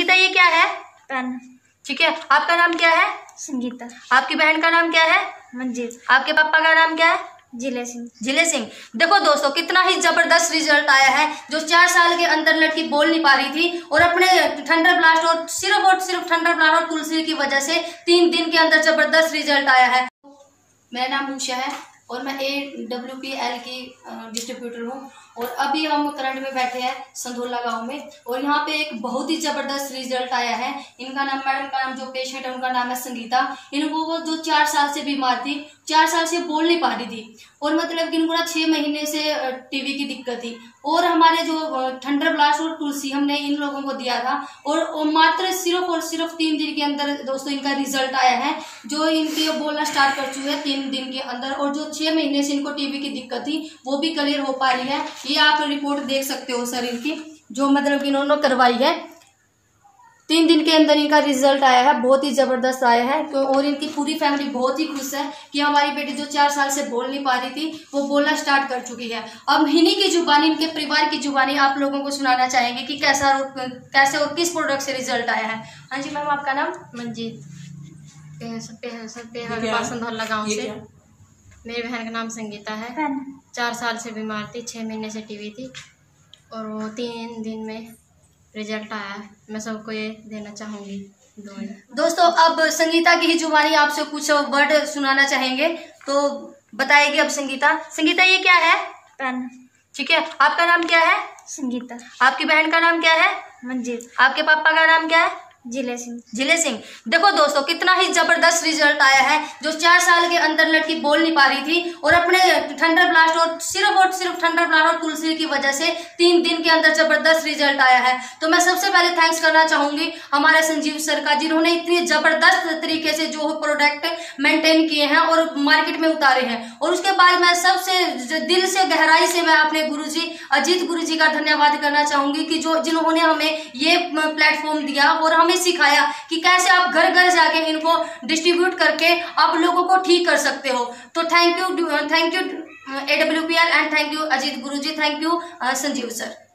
संगीता ये क्या है? पेन। ठीक है, आपका नाम क्या है? संगीता। आपकी बहन का नाम क्या है? मंजीत। आपके पापा का नाम क्या है? जिले सिंह। जिले सिंह। देखो दोस्तों, कितना ही जबरदस्त रिजल्ट आया है। जो 4 साल के अंदर लड़की बोल नहीं पा रही थी और अपने थंडर ब्लास्ट और सिर्फ थंडर ब्लास्ट और तुलसी की वजह से 3 दिन के अंदर जबरदस्त रिजल्ट आया है। मेरा नाम उषा है और मैं AWPL की डिस्ट्रीब्यूटर हूँ। और अभी हम करंट में बैठे हैं संधोला गांव में और यहाँ पे एक बहुत ही जबरदस्त रिजल्ट आया है। इनका नाम, मैडम का नाम, जो पेशेंट है उनका नाम है संगीता। इनको वो जो 4 साल से बीमार थी, 4 साल से बोल नहीं पा रही थी और मतलब कि इनको 6 महीने से टीबी की दिक्कत थी। और हमारे जो थंडर ब्लास्ट और तुलसी हमने इन लोगों को दिया था और मात्र सिर्फ 3 दिन के अंदर दोस्तों इनका रिजल्ट आया है। जो इनके बोलना स्टार्ट कर चुके हैं 3 दिन के अंदर, और जो 6 महीने से इनको टीबी की दिक्कत थी वो भी क्लियर हो पा रही है। ये आप रिपोर्ट देख सकते हो सर इनकी, जो मतलब इन्होंने करवाई है। 3 दिन के अंदर इनका रिजल्ट आया है, बहुत ही जबरदस्त आया है। और इनकी पूरी फैमिली बहुत ही खुश है कि हमारी बेटी जो 4 साल से बोल नहीं पा रही थी वो बोलना स्टार्ट कर चुकी है। अब इन्हीं की जुबानी, इनके परिवार की जुबानी आप लोगों को सुनाना चाहेंगे कि कैसे और किस प्रोडक्ट से रिजल्ट आया है। हाँ जी मैम, आपका नाम? मंजीत। संधोला गाँव से। मेरी बहन का नाम संगीता है। 4 साल से बीमार थी, 6 महीने से टीबी थी और वो 3 दिन में रिजल्ट आया है। मैं सबको ये देना चाहूँगी। दोस्तों, अब संगीता की ही जुबानी आपसे कुछ वर्ड सुनाना चाहेंगे, तो बताएगी अब संगीता। संगीता ये क्या है? पेन। ठीक है, आपका नाम क्या है? संगीता। आपकी बहन का नाम क्या है? मंजीत। आपके पापा का नाम क्या है? जिले सिंह। जिले सिंह। देखो दोस्तों, कितना ही जबरदस्त रिजल्ट आया है। जो 4 साल के अंदर लड़की बोल नहीं पा रही थी और अपने थंडर ब्लास्ट और सिर्फ थंडर ब्लास्ट और तुलसी की वजह से 3 दिन के अंदर जबरदस्त रिजल्ट आया है। तो मैं सबसे पहले थैंक्स करना चाहूंगी हमारे संजीव सर का, जिन्होंने इतनी जबरदस्त तरीके से जो प्रोडक्ट मेंटेन किए हैं और मार्केट में उतारे हैं। और उसके बाद मैं सबसे दिल से, गहराई से मैं अपने गुरुजी अजीत गुरुजी का धन्यवाद करना चाहूंगी कि जिन्होंने हमें ये प्लेटफॉर्म दिया और हमें सिखाया कि कैसे आप घर घर जाके इनको डिस्ट्रीब्यूट करके आप लोगों को ठीक कर सकते हो। तो thank you AWPL and thank you Ajit Guruji, thank you Sanjeev sir.